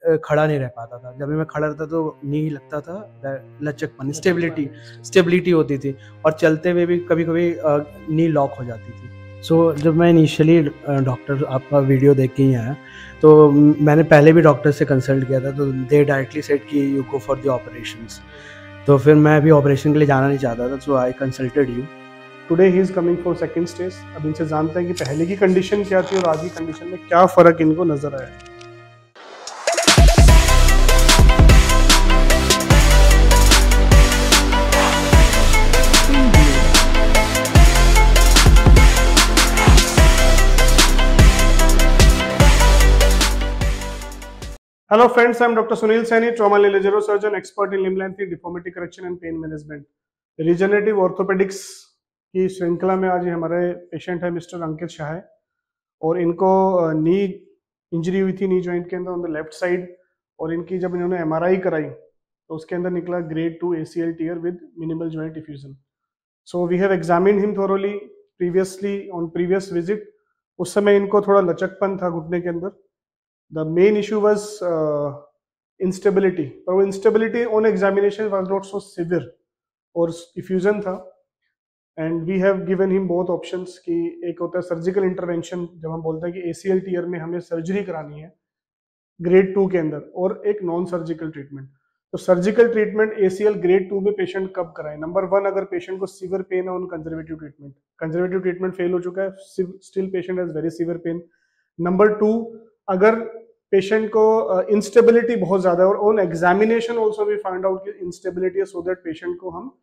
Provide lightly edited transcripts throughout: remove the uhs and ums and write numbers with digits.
खड़ा नहीं रह पाता था। जब भी मैं खड़ा रहता तो नी लगता था, लचकपन, स्टेबिलिटी होती थी, और चलते हुए भी कभी-कभी नी लॉक हो जाती थी। सो जब मैं इनिशियली डॉक्टर आपका वीडियो देख के ही आया, तो मैंने पहले भी डॉक्टर से कंसल्ट किया था, तो दे डायरेक्टली सेड कि you go for the operations. तो फिर मैं अभी ऑपरेशन के लिए जाना नहीं चाहता था, so I consulted you. Today he is coming for second stage. अब इनसे जानते हैं कि पहले की कंडीशन क्या थी और आज की कंडीशन में क्या फर्क इनको नजर आया। Hello friends, I am Dr. Sunil Saini, trauma neurosurgeon, expert in limb length, deformity correction and pain management. Regenerative orthopedics की श्रृंखला में आज हमारे पेशेंट है मिस्टर अंकित शाह, और इनको नी इंजरी हुई थी नी जॉइंट के अंदर ऑन द लेफ्ट साइड, और इनकी जब इन्होंने एमआरआई कराई तो उसके अंदर निकला grade 2 ACL tear with minimal joint diffusion. So we have examined him thoroughly previously on previous visit. उस समय इनको थोड़ा लचकपन था घुटने के अंदर। The main issue was instability, but instability on examination was not so severe, और effusion था, and we have given him both options कि एक होता है सर्जिकल इंटरवेंशन, जब हम बोलते हैं कि ACL टियर में हमें सर्जरी करानी है ग्रेड 2 के अंदर, और एक नॉन सर्जिकल ट्रीटमेंट। तो सर्जिकल ट्रीटमेंट ACL ग्रेड 2 में पेशेंट कब कराए? नंबर 1, अगर पेशेंट को सीवियर पेन है, ऑन कंजर्वेटिव ट्रीटमेंट फेल हो चुका है, still patient has very severe pain. Number 2, अगर पेशेंट को इंस्टेबिलिटी बहुत ज्यादा है, और on examination also we find out कि इंस्टेबिलिटी है, सो दैट पेशेंट को हम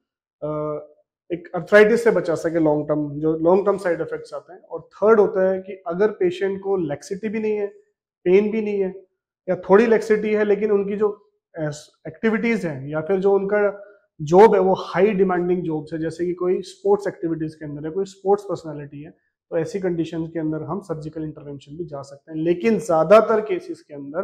एक अर्थराइटिस से बचा सके, लॉन्ग टर्म साइड इफेक्ट्स आते हैं। और थर्ड होता है कि अगर पेशेंट को लेक्सिटी भी नहीं है, पेन भी नहीं है, या थोड़ी लेक्सिटी है, लेकिन उनकी जो एक्टिविटीज हैं या फिर जो उनका जॉब है वो हाई डिमांडिंग जॉब्स है, जैसे कि कोई स्पोर्ट्स एक्टिविटीज के अंदर है, कोई स्पोर्ट्स पर्सनैलिटी है, तो ऐसी कंडीशन के अंदर हम सर्जिकल इंटरवेंशन भी जा सकते हैं। लेकिन ज्यादातर केसेस के अंदर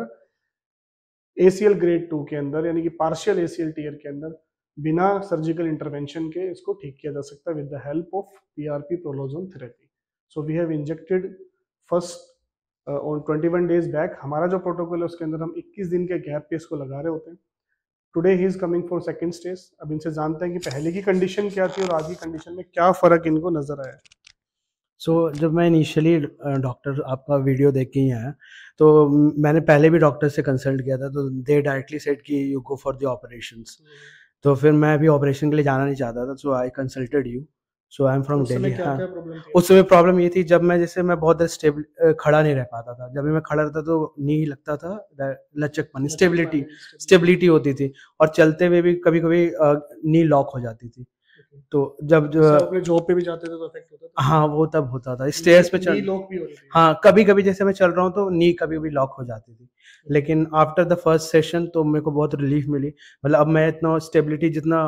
ACL ग्रेड 2 के अंदर, यानी कि पार्शियल ACL टियर के अंदर, बिना सर्जिकल इंटरवेंशन के इसको ठीक किया जा सकता है with the help of PRP prolozone therapy. So we have injected first on 21 days back. हमारा जो प्रोटोकॉल है उसके अंदर हम 21 दिन के गैप पे इसको लगा रहे होते हैं। Today he is coming for second stage. अब इनसे जानते हैं कि पहले की कंडीशन क्या थी और आज की कंडीशन में क्या फर्क इनको नजर आया। सो जब मैं इनिशियली डॉक्टर आपका वीडियो देख के ही आया, तो मैंने पहले भी डॉक्टर से कंसल्ट किया था, तो दे डायरेक्टली सेड कि you go for the operations. तो फिर मैं अभी ऑपरेशन के लिए जाना नहीं चाहता था, so I consulted you. So I am from Delhi. हाँ, उस समय प्रॉब्लम ये थी, जब मैं जैसे मैं बहुत देर खड़ा नहीं रह पाता था। जब भी मैं खड़ा रहता तो नी लगता था, लचकपन, स्टेबिलिटी होती थी, और चलते हुए भी कभी-कभी नी लॉक हो जाती थी। तो जब अपने जॉब पे भी जाते थे तो इफेक्ट होता था? हाँ, वो तब होता था स्टेयर्स पे चल, लॉक भी हो रही थी? हाँ, कभी-कभी जैसे मैं चल रहा हूँ तो नी कभी भी लॉक हो जाती थी। लेकिन आफ्टर द फर्स्ट सेशन तो मेरे को बहुत रिलीफ मिली। मतलब अब मैं इतना स्टेबिलिटी जितना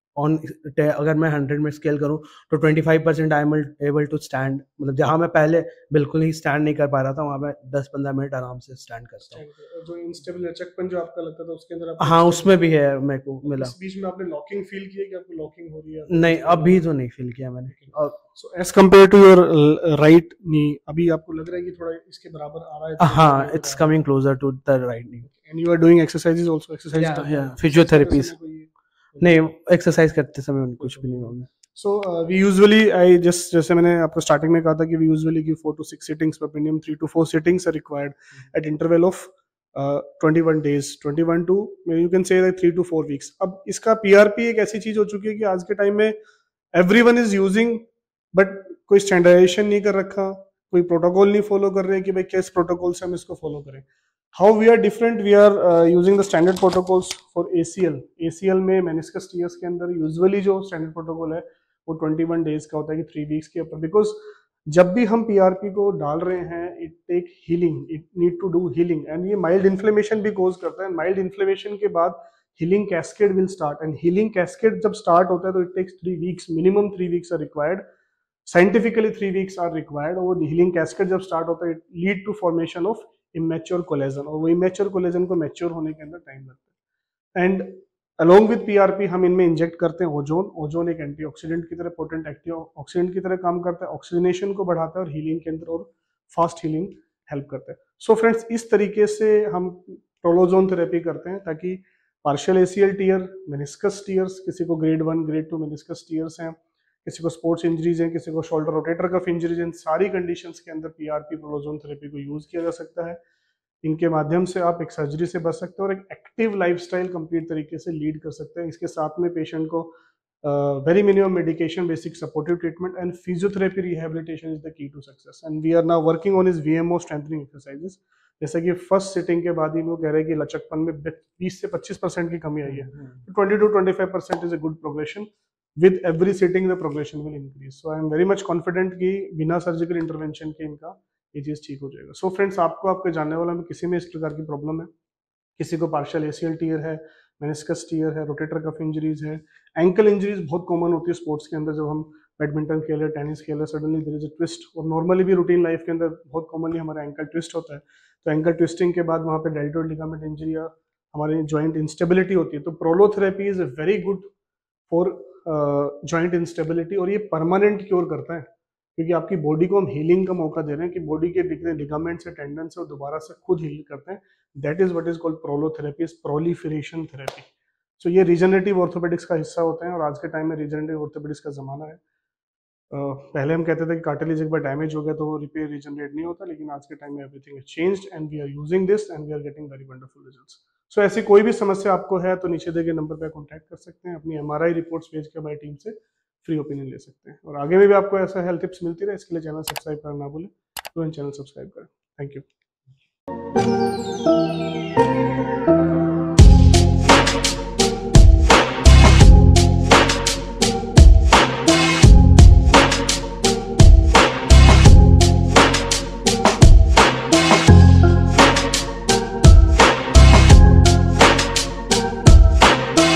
अगर मैं 100 में स्केल करूँ तो 25% I am able to stand. मतलब जहाँ मैं पहले बिल्कुल ही स्टैंड नहीं कर पा रहा था, वहाँ मैं 10-15 मिनट आराम से स्टैंड करता हूँ। जो इंस्टेबल लचकपन जो आपका लगता था उसके अंदर हाँ, उसमें भी है, मेरे को मिला। इस बीच में आपने लॉकिंग फील की है कि आपको लॉकिंग हो रही है? नहीं, अभी तो नहीं फील किया मैंने। So as compare to your right knee, अभी आपको लग रहा है कि थोड़ा इसके बराबर आ रहा है? हाँ, it's coming closer to the right knee. And you are doing exercises also? Exercise, physiotherapies नहीं, एक्सरसाइज करते समय कुछ भी नहीं होगा। सो वी यूजुअली, जैसे मैंने आपको स्टार्टिंग में कहा था कि we usually give 4 to 6 sittings per पेंडियम। 3 to 4 sittings are required at interval of 21 days, 21 to you can say that 3 to 4 weeks। अब इसका PRP एक ऐसी चीज हो चुकी है कि आज के टाइम में एवरीवन इज यूजिंग, बट कोई स्टैंडर्डाइजेशन नहीं कर रखा, कोई प्रोटोकॉल नहीं फॉलो कर रहे कि भाई किस प्रोटोकॉल से हम इसको फॉलो करें। How we are different, we are using the standard protocols for ACL में मेनिस्कस टीयर्स के अंदर यूजुअली जो स्टैंडर्ड प्रोटोकॉल है वो 21 डेज का होता है कि 3 वीक्स के ऊपर, बिकॉज जब भी हम PRP को डाल रहे हैं it take healing, it need to do healing, and ये माइल्ड इन्फ्लेमेशन भी कोज करता है। माइल्ड इन्फ्लेमेशन के बाद healing cascade will start, and healing cascade जब स्टार्ट होता है तो it takes 3 weeks, minimum 3 weeks are required, scientifically 3 weeks are required. और हीलिंग कैस्केड जब स्टार्ट होता है it lead to formation of immature collagen, और वो इमेच्योर कोलेजन को मैच्योर होने के अंदर टाइम लगता है। एंड अलोंग विद PRP हम इनमें इंजेक्ट करते हैं ओजोन एक एंटीऑक्सीडेंट की तरह, पोटेंट एंटीऑक्सीडेंट की तरह काम करता है, ऑक्सीजनेशन को बढ़ाता है और हीलिंग के अंदर और फास्ट हीलिंग हेल्प करता है। सो फ्रेंड्स, इस तरीके से हम प्रोलोजोन थेरेपी करते हैं, ताकि partial ACL tear, meniscus tears, किसी को ग्रेड 1 ग्रेड 2 मेनिस्कस टीयर्स हैं, किसी को स्पोर्ट्स इंजरीज हैं, किसी को शोल्डर रोटेटर कफ इंजरीज हैं, सारी कंडीशंस के अंदर पीआरपी प्रोलोजोन थेरेपी को यूज किया जा सकता है। इनके माध्यम से आप एक सर्जरी से बच सकते हैं और एक एक्टिव लाइफस्टाइल कंप्लीट तरीके से लीड कर सकते हैं। इसके साथ में पेशेंट को very minimum medication, basic supportive treatment and physiotherapy rehabilitation is the key to success. And we are now working on is VMO strengthening exercises. जैसे कि फर्स्ट सिटिंग के बाद ही वो कह रहे हैं कि लचकपन में 20 से 25% की कमी आई है, 20 to 25% is a good progression. With every sitting the progression will increase. So I am very much confident कि बिना सर्जिकल इंटरवेंशन के इनका ये चीज़ ठीक हो जाएगा। सो फ्रेंड्स, आपको आपके जानने वाला में किसी में इस प्रकार की प्रॉब्लम है, किसी को पार्शियल एसीएल टीयर है, मेनिस्कस टीयर है, रोटेटर कफ इंजरीज है, एंकल इंजरीज बहुत कॉमन होती है स्पोर्ट्स के अंदर। जब हम बैडमिंटन खेल रहे, टेनिस खेल रहे, suddenly there is a twist, और नॉर्मली भी रूटीन लाइफ के अंदर बहुत कॉमनली हमारा एंकल ट्विस्ट होता है। तो एंकल ट्विस्टिंग के बाद वहाँ पे डेल्टोइड लिगामेंट इंजरी या हमारी जॉइंट इंस्टेबिलिटी होती है। तो prolotherapy is very good for joint instability, और ये परमानेंट क्योर करता है, क्योंकि आपकी बॉडी को हम हीलिंग का मौका दे रहे हैं कि बॉडी के जितने लिगामेंट्स से, टेंडन से, वो दोबारा से खुद हील करते हैं। That is what is called prolotherapy, is proliferation therapy. So ये रीजनरेटिव ऑर्थोपेडिक्स का हिस्सा होते हैं, और आज के टाइम में रीजनरेटिव ऑर्थोपेडिक्स का जमाना है। पहले हम कहते थे कि कार्टिलेज एक बार डैमेज हो गया तो वो रिपेयर रीजनरेट नहीं होता, लेकिन आज के टाइम में everything is changed and we are using this and we are getting very wonderful results. So ऐसी कोई भी समस्या आपको है तो नीचे दिए गए नंबर पर कॉन्टैक्ट कर सकते हैं, अपनी एमआरआई रिपोर्ट्स भेज के हमारी टीम से फ्री ओपिनियन ले सकते हैं। और आगे में भी आपको ऐसा हेल्थ टिप्स मिलती रहे, इसके लिए चैनल सब्सक्राइब करना ना भूलें। तो चैनल सब्सक्राइब करें। Thank you.